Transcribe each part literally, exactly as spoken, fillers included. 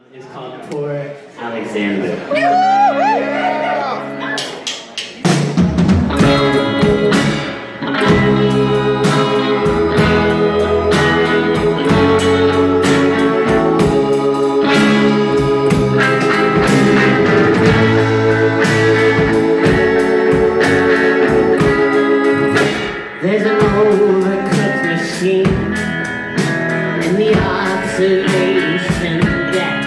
It's called Poor Alexander. There's an overcooked machine in the observation deck.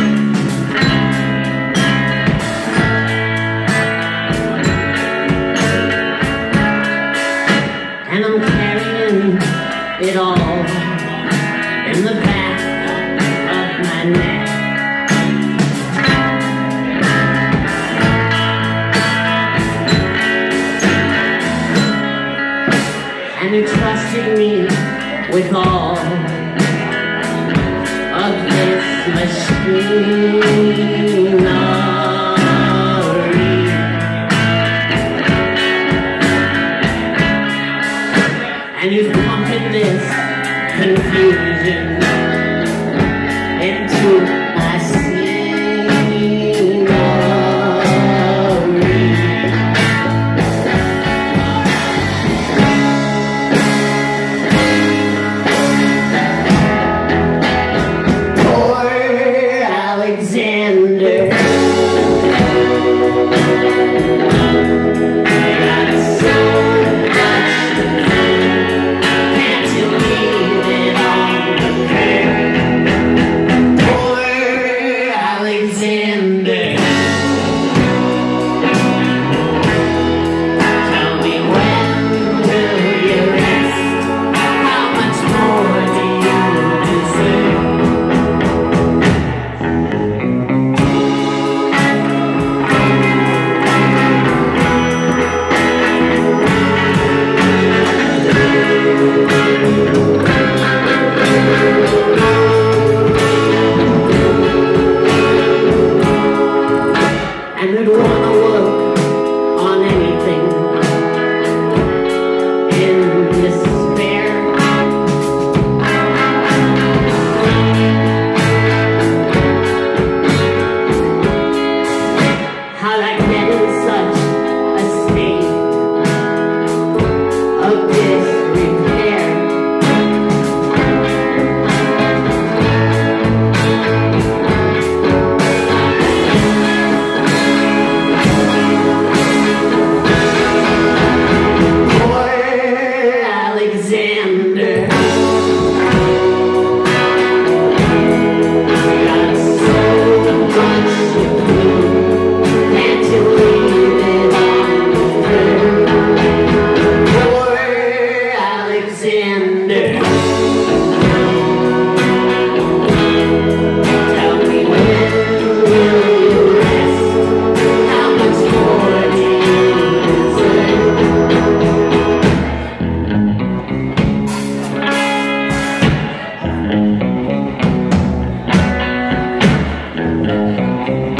And I'm carrying it all in the back of my neck. And you trusted me with all of this machinery. And you've pumped this confusion into my scenery. Poor Alexander, got so much to do. Can't you leave it on the curb? Poor Alexander, tell me, when will you rest? How much more do you deserve? And we'd wanna work on anything in despair. How'd I get in such a state of disrepair? Alexander, got so much to do. Can't you leave it on the curb? Poor Alexander, tell me, when will you rest? How much more do you deserve?